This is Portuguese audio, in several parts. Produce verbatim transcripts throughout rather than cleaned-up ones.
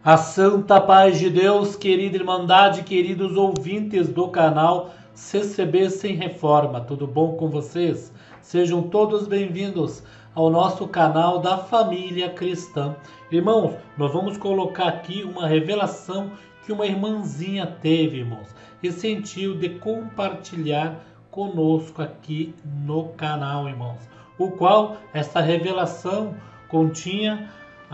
A santa paz de Deus, querida Irmandade, queridos ouvintes do canal C C B Sem Reforma, tudo bom com vocês? Sejam todos bem-vindos ao nosso canal da família cristã. Irmãos, nós vamos colocar aqui uma revelação que uma irmãzinha teve, irmãos, e sentiu de compartilhar conosco aqui no canal, irmãos, o qual essa revelação continha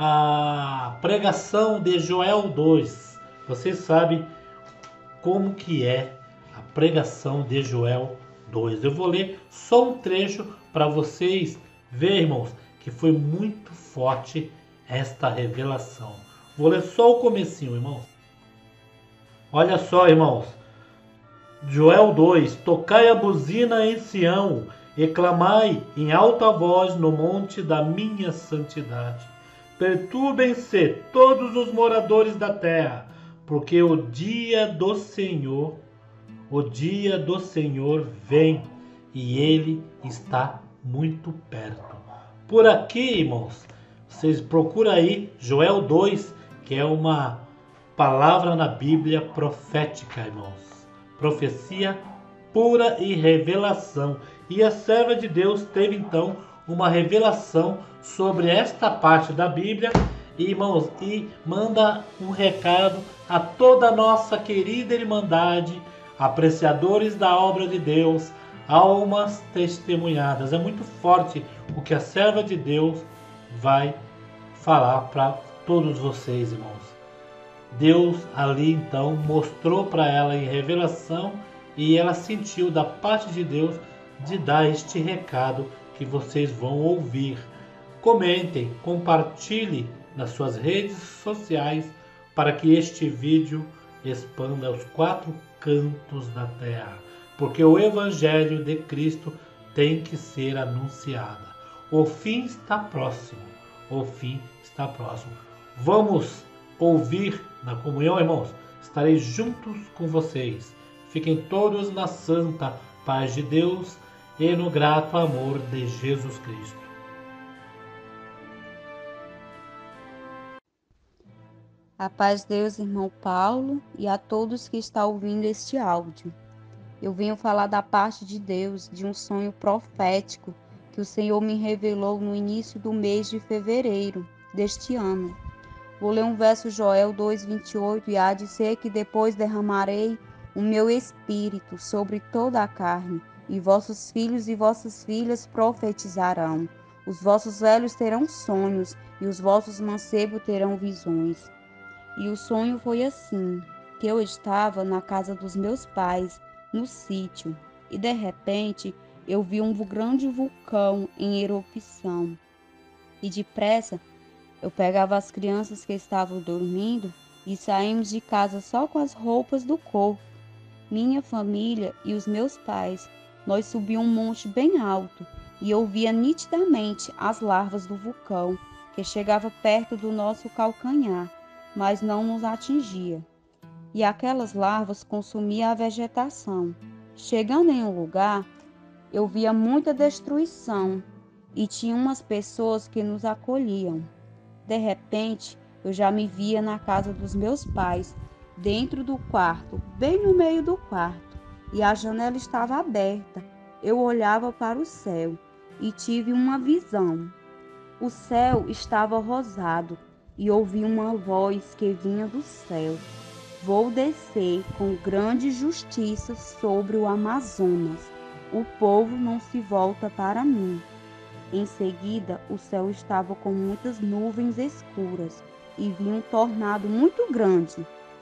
a pregação de Joel dois. Vocês sabem como que é a pregação de Joel dois. Eu vou ler só um trecho para vocês verem, irmãos, que foi muito forte esta revelação. Vou ler só o comecinho, irmãos. Olha só, irmãos. Joel dois. Tocai a buzina em Sião e clamai em alta voz no monte da minha santidade. Perturbem-se todos os moradores da terra, porque o dia do Senhor, o dia do Senhor vem e ele está muito perto. Por aqui, irmãos, vocês procuram aí Joel dois, que é uma palavra na Bíblia profética, irmãos. Profecia pura e revelação. E a serva de Deus teve então uma revelação sobre esta parte da Bíblia, irmãos, e manda um recado a toda a nossa querida Irmandade, apreciadores da obra de Deus, almas testemunhadas. É muito forte o que a serva de Deus vai falar para todos vocês, irmãos. Deus ali então mostrou para ela em revelação e ela sentiu da parte de Deus de dar este recado que vocês vão ouvir. Comentem, compartilhem nas suas redes sociais para que este vídeo expanda aos quatro cantos da terra, porque o Evangelho de Cristo tem que ser anunciado. O fim está próximo, o fim está próximo. Vamos ouvir na comunhão, irmãos. Estarei juntos com vocês. Fiquem todos na santa paz de Deus e no grato amor de Jesus Cristo. A paz de Deus, irmão Paulo, e a todos que estão ouvindo este áudio. Eu venho falar da parte de Deus, de um sonho profético que o Senhor me revelou no início do mês de fevereiro deste ano. Vou ler um verso Joel dois, vinte e oito, e há de ser que depois derramarei o meu espírito sobre toda a carne, e vossos filhos e vossas filhas profetizarão. Os vossos velhos terão sonhos, e os vossos mancebos terão visões. E o sonho foi assim, que eu estava na casa dos meus pais, no sítio, e de repente eu vi um grande vulcão em erupção. E depressa eu pegava as crianças que estavam dormindo e saímos de casa só com as roupas do corpo. Minha família e os meus pais, nós subíamos um monte bem alto e eu via nitidamente as larvas do vulcão, que chegava perto do nosso calcanhar, mas não nos atingia. E aquelas larvas consumiam a vegetação. Chegando em um lugar, eu via muita destruição e tinha umas pessoas que nos acolhiam. De repente, eu já me via na casa dos meus pais, dentro do quarto, bem no meio do quarto, e a janela estava aberta. Eu olhava para o céu e tive uma visão. O céu estava rosado e ouvi uma voz que vinha do céu. Vou descer com grande justiça sobre o Amazonas. O povo não se volta para mim. Em seguida, o céu estava com muitas nuvens escuras e vi um tornado muito grande.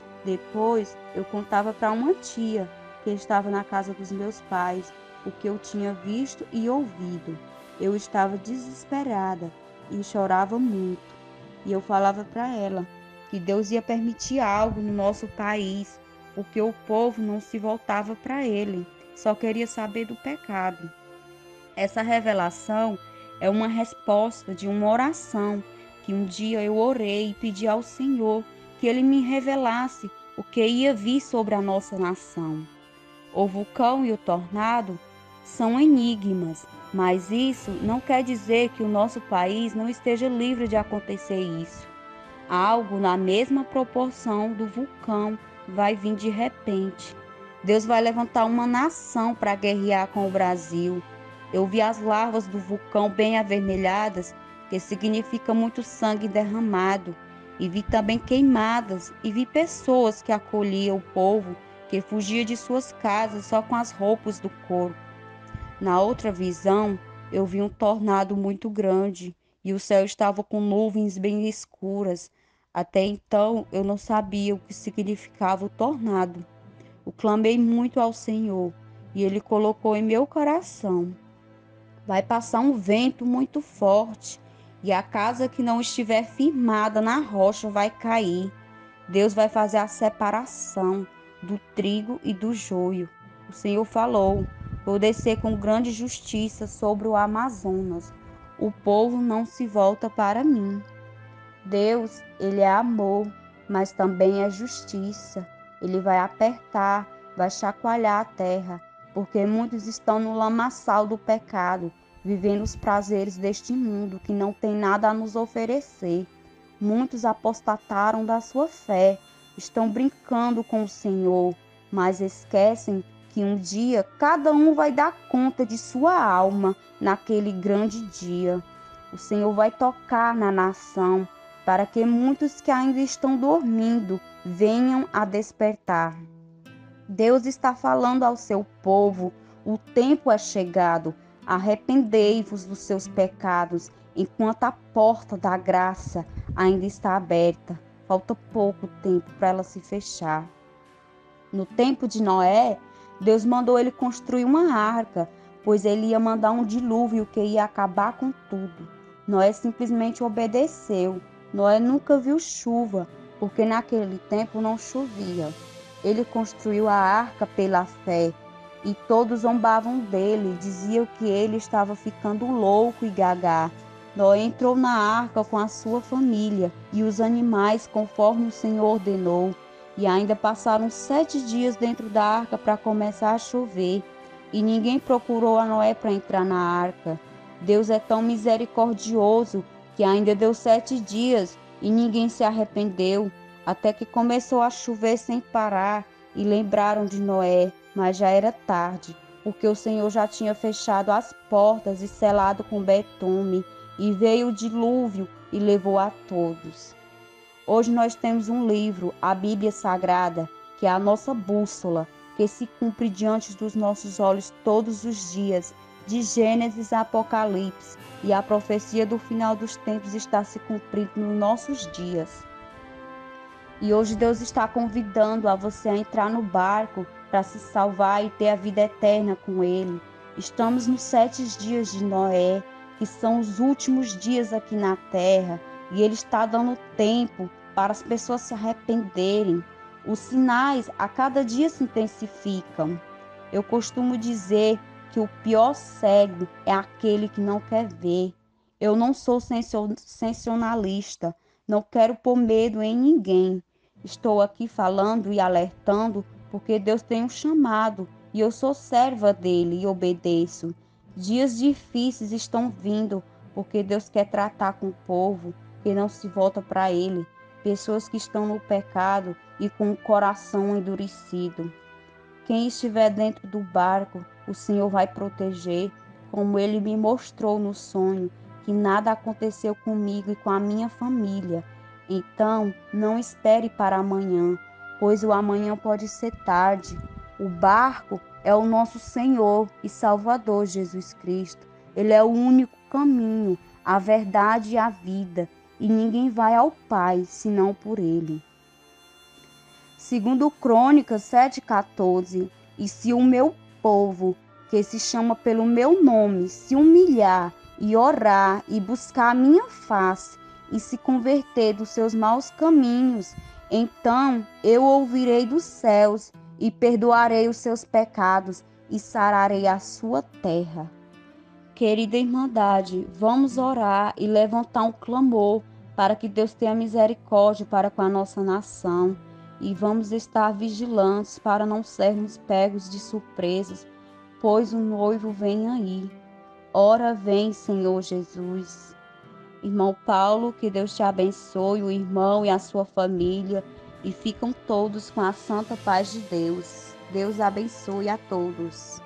Depois, eu contava para uma tia que estava na casa dos meus pais o que eu tinha visto e ouvido. Eu estava desesperada e chorava muito. E eu falava para ela que Deus ia permitir algo no nosso país, porque o povo não se voltava para ele, só queria saber do pecado. Essa revelação é uma resposta de uma oração que um dia eu orei e pedi ao Senhor que Ele me revelasse o que ia vir sobre a nossa nação. O vulcão e o tornado são enigmas, mas isso não quer dizer que o nosso país não esteja livre de acontecer isso. Algo na mesma proporção do vulcão vai vir de repente. Deus vai levantar uma nação para guerrear com o Brasil. Eu vi as larvas do vulcão bem avermelhadas, que significa muito sangue derramado. E vi também queimadas, e vi pessoas que acolhiam o povo que fugia de suas casas só com as roupas do corpo. Na outra visão, eu vi um tornado muito grande, e o céu estava com nuvens bem escuras. Até então eu não sabia o que significava o tornado. Eu clamei muito ao Senhor, e Ele colocou em meu coração: vai passar um vento muito forte, e a casa que não estiver firmada na rocha vai cair. Deus vai fazer a separação do trigo e do joio. O Senhor falou: vou descer com grande justiça sobre o Amazonas. O povo não se volta para mim. Deus, Ele é amor, mas também é justiça. Ele vai apertar, vai chacoalhar a terra, porque muitos estão no lamaçal do pecado, vivendo os prazeres deste mundo que não tem nada a nos oferecer. Muitos apostataram da sua fé, estão brincando com o Senhor, mas esquecem que um dia cada um vai dar conta de sua alma naquele grande dia. O Senhor vai tocar na nação, para que muitos que ainda estão dormindo venham a despertar. Deus está falando ao seu povo: o tempo é chegado, arrependei-vos dos seus pecados, enquanto a porta da graça ainda está aberta. Falta pouco tempo para ela se fechar. No tempo de Noé, Deus mandou ele construir uma arca, pois ele ia mandar um dilúvio que ia acabar com tudo. Noé simplesmente obedeceu. Noé nunca viu chuva, porque naquele tempo não chovia. Ele construiu a arca pela fé, e todos zombavam dele, diziam que ele estava ficando louco e gaga. Noé entrou na arca com a sua família e os animais, conforme o Senhor ordenou, e ainda passaram sete dias dentro da arca para começar a chover, e ninguém procurou a Noé para entrar na arca. Deus é tão misericordioso que ainda deu sete dias e ninguém se arrependeu, até que começou a chover sem parar, e lembraram de Noé, mas já era tarde, porque o Senhor já tinha fechado as portas e selado com betume, e veio o dilúvio e levou a todos. Hoje nós temos um livro, a Bíblia Sagrada, que é a nossa bússola, que se cumpre diante dos nossos olhos todos os dias, de Gênesis a Apocalipse, e a profecia do final dos tempos está se cumprindo nos nossos dias. E hoje Deus está convidando a você a entrar no barco para se salvar e ter a vida eterna com Ele. Estamos nos sete dias de Noé, que são os últimos dias aqui na terra, e Ele está dando tempo para as pessoas se arrependerem. Os sinais a cada dia se intensificam. Eu costumo dizer que o pior cego é aquele que não quer ver. Eu não sou sensacionalista, não quero pôr medo em ninguém. Estou aqui falando e alertando porque Deus tem um chamado e eu sou serva dele e obedeço. Dias difíceis estão vindo porque Deus quer tratar com o povo que não se volta para ele, pessoas que estão no pecado e com o coração endurecido. Quem estiver dentro do barco, o Senhor vai proteger, como Ele me mostrou no sonho, que nada aconteceu comigo e com a minha família. Então, não espere para amanhã, pois o amanhã pode ser tarde. O barco é o nosso Senhor e Salvador Jesus Cristo. Ele é o único caminho, a verdade e a vida, e ninguém vai ao Pai senão por Ele. Segundo Crônicas sete, quatorze, e se o meu povo, que se chama pelo meu nome, se humilhar e orar e buscar a minha face e se converter dos seus maus caminhos, então eu ouvirei dos céus e perdoarei os seus pecados e sararei a sua terra. Querida Irmandade, vamos orar e levantar um clamor para que Deus tenha misericórdia para com a nossa nação. E vamos estar vigilantes para não sermos pegos de surpresas, pois o noivo vem aí. Ora vem, Senhor Jesus. Irmão Paulo, que Deus te abençoe, o irmão e a sua família, e ficam todos com a santa paz de Deus. Deus abençoe a todos.